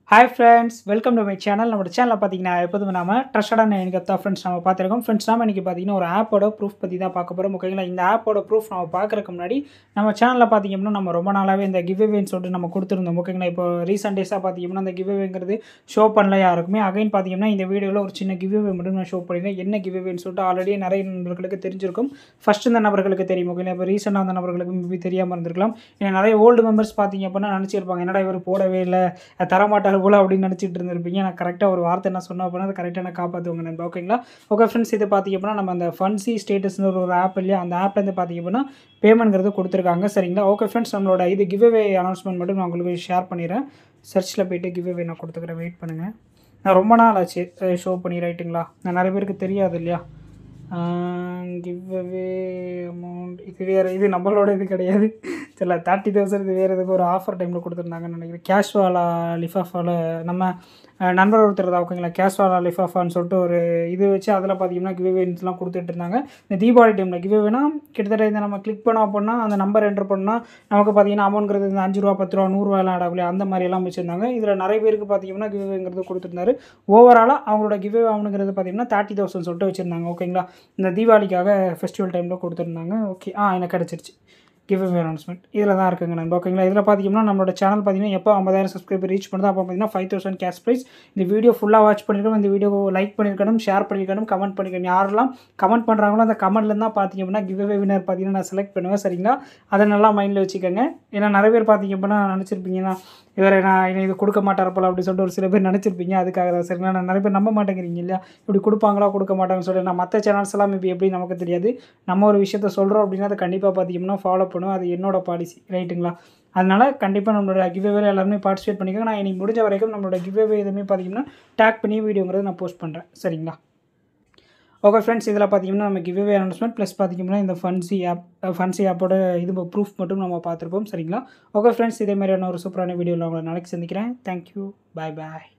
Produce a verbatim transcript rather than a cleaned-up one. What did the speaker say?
Hi friends, welcome to my channel. நம்ம சேனல்ல பாத்தீங்கன்னா எப்போதுமே நாம ட்ரஸ்டடான earning app தான் फ्रेंड्स நாம பாத்துறோம். फ्रेंड्स நாம இன்னைக்கு பாத்தீங்கன்னா ஒரு ஆப்போட ப்ரூஃப் பத்தி தான் பார்க்க போறோம். ஓகேங்களா? இந்த ஆப்போட ப்ரூஃப் நாம பார்க்கறதுக்கு முன்னாடி நம்ம சேனல்ல பாத்தீங்கன்னா நம்ம ரொம்ப நாளாவே இந்த கிவ் அவேன்னு சொல்லிட்டு நம்ம கொடுத்திருந்தோம். ஓகேங்களா? இப்போ ரீசன்ட் டேஸா பாத்தீங்கன்னா அந்த கிவ் அவேங்கிறது ஷோ பண்ணல யாருக்குமே. அகைன் பாத்தீங்கன்னா இந்த வீடியோல ஒரு சின்ன கிவ் அவே மட்டும் நான் ஷோ பண்ணிருக்கேன். என்ன கிவ் அவேன்னு சொல்லிட்டு ஆல்ரெடி நிறைய நண்பர்களுக்கு தெரிஞ்சிருக்கும். ஃபர்ஸ்ட் இந்த நபர்களுக்கு தெரியும். ஓகேங்களா? இப்போ ரீசன்ட்டா அந்த நபர்களுக்கு மேபி தெரியாம இருந்திருக்கலாம். ஏன்னா நிறைய ஓல்டு மெம்பர்ஸ் பாத்தீங்க அப்படினா நினைச்சிருப்பாங்க என்னடா இவர் போடவே இல்ல தர மாட்டார் போல அப்படின்னு நினைச்சிட்டு இருந்திருப்பீங்க. நான் கரெக்டாக ஒரு வார்த்தை என்ன சொன்னால் அப்படின்னா அது கரெக்டாக நான் காப்பாற்றுவாங்க நண்பா. ஓகேங்களா? ஓகே ஃப்ரெண்ட்ஸ், இது பார்த்திங்க அப்படின்னா நம்ம அந்த ஃபன்சி ஸ்டேட்டஸ்னு ஒரு ஆப் இல்லையா, அந்த ஆப்லேருந்து பார்த்திங்க அப்படின்னா பேமெண்ட்ங்கிறது கொடுத்துருக்காங்க. சரிங்களா? ஓகே ஃப்ரெண்ட்ஸ், நம்மளோட இது கிவ் அவே அனௌன்ஸ்மெண்ட் மட்டும் நான் உங்களுக்கு ஷேர் பண்ணிடுறேன். சர்ச்சில் போய்ட்டு கிவ் அவே நான் கொடுத்துக்கிறேன். வெயிட் பண்ணுங்கள். நான் ரொம்ப நாள் ஆச்சு ஷோ பண்ணி ரைட்டுங்களா. நான் நிறைய பேருக்கு தெரியாது இல்லையா. கிவ் அவே அமௌண்ட் இது வேறு, இது நம்மளோட இது கிடையாது. சில தேர்ட்டி தௌசண்ட் இது வேறு எதுக்கு ஒரு ஆஃபர் டைமில் கொடுத்துருந்தாங்கன்னு நினைக்கிறேன். கேஷ்வாலா லிஃபாஃபாவில் நம்ம நண்பர் ஒருத்தர் தான். ஓகேங்களா? கேஷ்வாலா லிஃபாஃபான்னு சொல்லிட்டு ஒரு இது வச்சு அதில் பார்த்தீங்கன்னா கிவ் அவேன்ஸ்லாம் கொடுத்துட்டு இருந்தாங்க. இந்த தீபாவளி டைமில் கிவ் அவேனா கிட்டத்தட்ட இந்த நம்ம கிளிக் பண்ணோம் அப்படின்னா அந்த நம்பர் என்ட்ரு பண்ணால் நமக்கு பார்த்தீங்கன்னா அமௌண்ட்ங்கிறது இந்த அஞ்சு ரூபா பத்து ரூபா நூறுரூவாலாம் ஆடாகலையே அந்த மாதிரியெல்லாம் வச்சுருந்தாங்க. இதில் நிறைய பேருக்கு பார்த்தீங்கன்னா கிவ் அவேங்கிறது கொடுத்துருந்தாரு. ஓவராலாக அவங்களோட கிவ் அவே ஆகணுங்கிறது பார்த்தீங்கன்னா தேர்ட்டி தௌசண்ட் சொல்லிட்டு வச்சுருந்தாங்க. ஓகேங்களா? இந்த தீபாவளிக்காக ஃபெஸ்டிவல் டைமில் கொடுத்துருந்தாங்க. ஓகே, ஆ எனக்கு கிடச்சிருச்சு கிவ் அவே அனௌன்ஸ்மெண்ட். இதில் தான் இருக்குங்க நண்பா. ஓகேங்களா? இதில் பார்த்தீங்கன்னா நம்மளோட சேனல் பார்த்தீங்கன்னா எப்போ ஐம்பதாயிரம் சப்ஸ்கிரைபர் ரீச் பண்ணுறதோ அப்போ பார்த்தீங்கன்னா ஃபைவ் தௌசண்ட் கேஷ் ப்ரைஸ். இந்த வீடியோ ஃபுல்லாக வாட்ச் பண்ணியிருக்கணும், இந்த வீடியோ லைக் பண்ணியிருக்கணும், ஷேர் பண்ணியிருக்கணும், கமெண்ட் பண்ணியிருக்கணும். யாரெல்லாம் கமெண்ட் பண்ணுறாங்களோ அந்த கமெண்ட்லேருந்து தான் பார்த்தீங்க அப்படின்னா கிவ் அவே வினர் பார்த்தீங்கன்னா நான் செலக்ட் பண்ணுவேன். சரிங்களா? அதை நல்லா மைண்டில் வச்சுக்கோங்க. ஏன்னா நிறைய பேர் பார்த்தீங்க அப்படின்னா நினச்சிருப்பீங்கன்னா இவரை நான் இது கொடுக்க மாட்டார் போல அப்படின்னு சொல்லிட்டு ஒரு சில பேர் நினச்சிருப்பீங்க. அதுக்காக தான். சரிங்களா? நான் நிறைய பேர் நம்ப மாட்டேங்கிறீங்க இல்லையா, இப்படி கொடுப்பாங்களா கொடுக்க மாட்டாங்கன்னு சொல்லிட்டு. நான் மற்ற சேனல்ஸ் எல்லாம் இப்போ எப்படி நமக்கு தெரியாது. நம்ம ஒரு விஷயத்த சொல்கிறோம் அப்படின்னா அதை கண்டிப்பாக பார்த்தீங்கன்னா ஃபாலோ பண்ணுவோம். அது என்னோட பாலிசி ரைட்டுங்களா. அதனால் கண்டிப்பாக நம்மளோட கிவ் அவேல எல்லாருமே பார்ட்டிசிபேட் பண்ணிக்கோங்க. நான் இன்னைக்கு முடிஞ்ச வரைக்கும் நம்மளோட கிவ் அவே எதுவுமே பார்த்தீங்கன்னா டேக் பண்ணி வீடியோங்கிறது நான் போஸ்ட் பண்ணுறேன். சரிங்களா? ஓகே ஃப்ரெண்ட்ஸ், இதில் பார்த்தீங்கன்னா நம்ம கிவ் அவே அனௌன்ஸ்மெண்ட் ப்ளஸ் பார்த்தீங்கன்னா இந்த ஃபன்சி ஆப் ஃபன்சி ஆப்போட இது ப்ரூஃப் மட்டும் நம்ம பார்த்துருப்போம். சரிங்களா? ஓகே ஃப்ரெண்ட்ஸ், இதே மாதிரியான ஒரு சூப்பரான வீடியோவில் உங்களை நாளைக்கு சந்திக்கிறேன். தேங்க்யூ, பாய் பாய்.